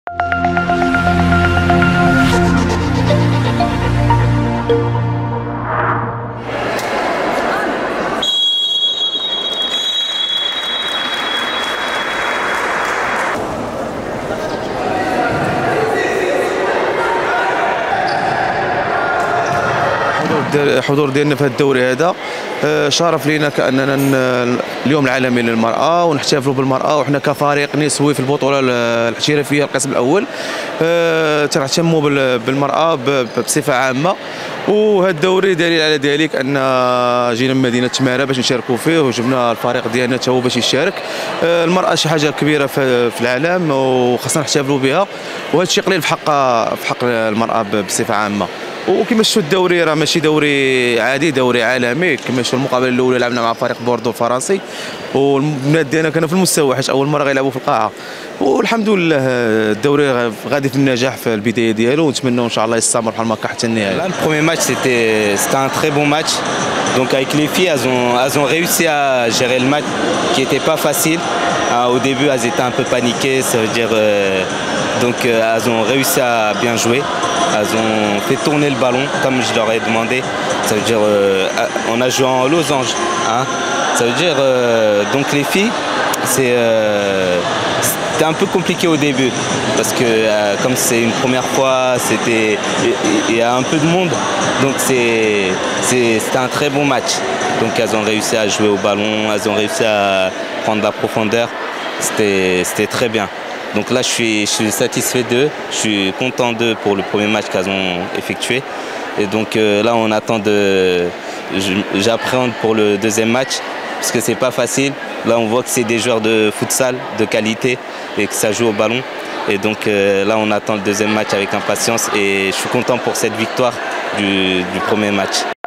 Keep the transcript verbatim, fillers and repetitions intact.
الحضور ديالنا في هذا الدوري هذا شرف لينا كاننا اليوم العالمي للمراه ونحتفلوا بالمراه، وحنا كفريق نسوي في البطوله الاحترافيه القسم الاول تنهتموا بالمراه بصفه عامه. وهذا الدوري دليل على ذلك ان جينا من مدينه تماره باش نشاركوا فيه، وجبنا الفريق ديالنا حتى هو باش يشارك. المراه شي حاجه كبيره في العالم وخاصنا نحتفلوا بها، وهذا الشيء قليل في حق في حق المراه بصفه عامه. وكما شفتوا الدوري راه ماشي دوري عادي، دوري عالمي. كما شفتوا المقابله الاولى لعبنا مع فريق بوردو الفرنسي، والبنات ديالنا كانوا في المستوى حيت اول مره غيلعبوا في القاعه. والحمد لله الدوري غادي في النجاح في البدايه ديالو، ونتمنوا ان شاء الله يستمر بحال ما هكا حتى النهايه. Là, le premier match c'était c'était un très bon match. Donc avec les filles, elles ont elles ont réussi à gérer le match qui était pas facile. Au début, elles étaient un peu paniquées, ça veut dire euh, donc euh, elles ont réussi à bien jouer. Elles ont fait tourner le ballon comme je leur ai demandé. Ça veut dire euh, on a joué en losange, hein. Ça veut dire euh, donc les filles, c'est euh, c'était un peu compliqué au début parce que euh, comme c'est une première fois, c'était il y a un peu de monde, donc c'est c'était un très bon match. Donc elles ont réussi à jouer au ballon, elles ont réussi à prendre de la profondeur. C'était c'était très bien. Donc là, je suis, je suis satisfait d'eux, je suis content d'eux pour le premier match qu'elles ont effectué. Et donc euh, là, on attend de... J'appréhende pour le deuxième match, parce que c'est pas facile. Là, on voit que c'est des joueurs de futsal de qualité et que ça joue au ballon. Et donc euh, là, on attend le deuxième match avec impatience. Et je suis content pour cette victoire du, du premier match.